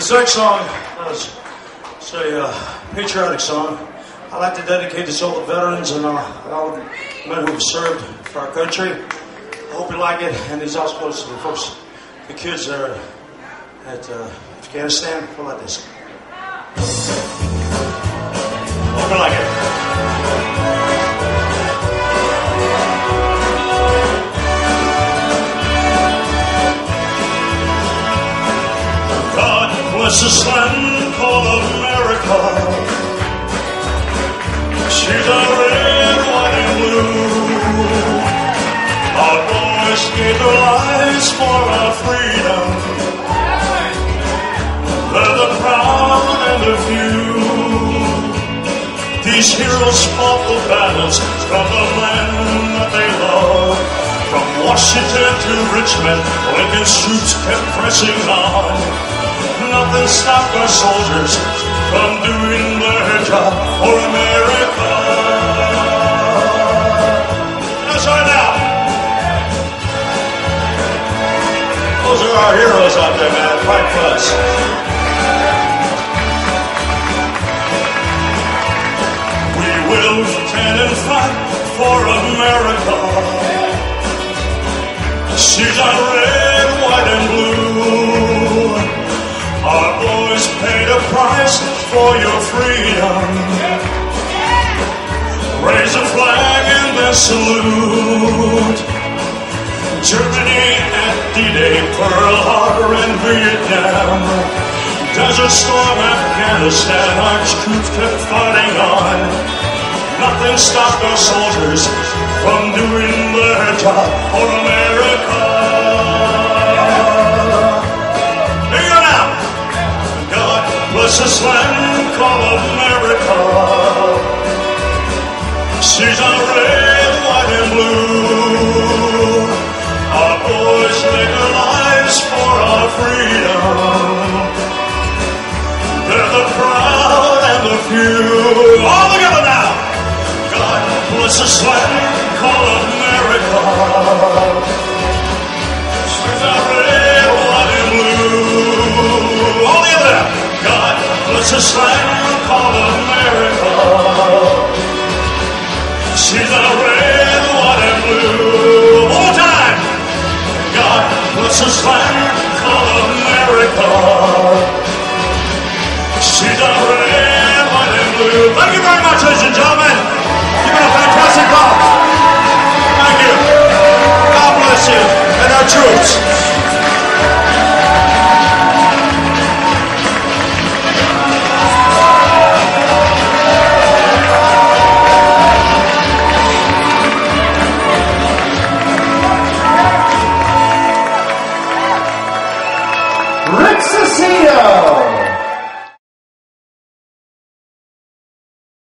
This next song is a patriotic song. I'd like to dedicate this to all the veterans and all the men who have served for our country. I hope you like it, and these also goes to the folks, the kids there at Afghanistan. How about this? Hope you like it. Bless this land called America. She's a red, white, and blue. Our boys gave their lives for our freedom. They're the proud and the few. These heroes fought the battles from the land that they love. From Washington to Richmond, Lincoln's troops kept pressing on. Nothing stopped our soldiers from doing their job for America. That's right now. Those are our heroes out there, man. Fight for us. We will stand and fight for America. She's on red, white, and blue. Our boys paid a price for your freedom. Raise a flag and then salute. Germany at D-Day, Pearl Harbor and Vietnam. Desert Storm, Afghanistan, our troops kept fighting on. Nothing stopped our soldiers from doing their job for America. Bless this land called America. She's on red, white, and blue. Our boys gave their lives for our freedom. They're the proud and the few. All together now. God bless this land called America. She's on red, white, and blue. All together now. God bless this land called America. She's a red, white, and blue. One more time. God bless this land called America. She's a red, white, and blue. Thank you very much, ladies and gentlemen. You've been a fantastic job. Thank you. God bless you and our troops. Rick Cicino.